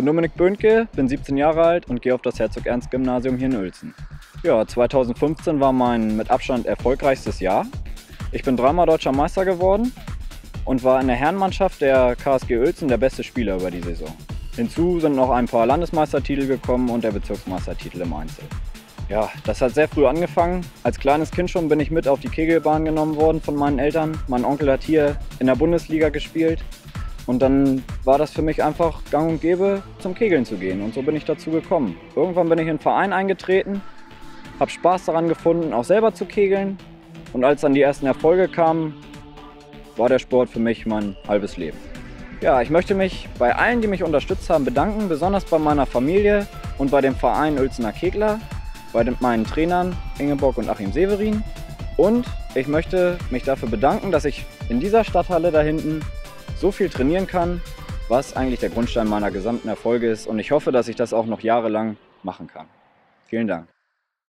bin Dominik Böhnke, bin 17 Jahre alt und gehe auf das Herzog-Ernst-Gymnasium hier in Uelzen. Ja, 2015 war mein mit Abstand erfolgreichstes Jahr. Ich bin dreimal Deutscher Meister geworden und war in der Herrenmannschaft der KSG Uelzen der beste Spieler über die Saison. Hinzu sind noch ein paar Landesmeistertitel gekommen und der Bezirksmeistertitel im Einzel. Ja, das hat sehr früh angefangen. Als kleines Kind schon bin ich mit auf die Kegelbahn genommen worden von meinen Eltern. Mein Onkel hat hier in der Bundesliga gespielt. Und dann war das für mich einfach gang und gäbe, zum Kegeln zu gehen. Und so bin ich dazu gekommen. Irgendwann bin ich in einen Verein eingetreten, habe Spaß daran gefunden, auch selber zu kegeln. Und als dann die ersten Erfolge kamen, war der Sport für mich mein halbes Leben. Ja, ich möchte mich bei allen, die mich unterstützt haben, bedanken, besonders bei meiner Familie und bei dem Verein Uelzener Kegler, bei meinen Trainern Ingeborg und Achim Severin. Und ich möchte mich dafür bedanken, dass ich in dieser Stadthalle da hinten so viel trainieren kann, was eigentlich der Grundstein meiner gesamten Erfolge ist. Und ich hoffe, dass ich das auch noch jahrelang machen kann. Vielen Dank.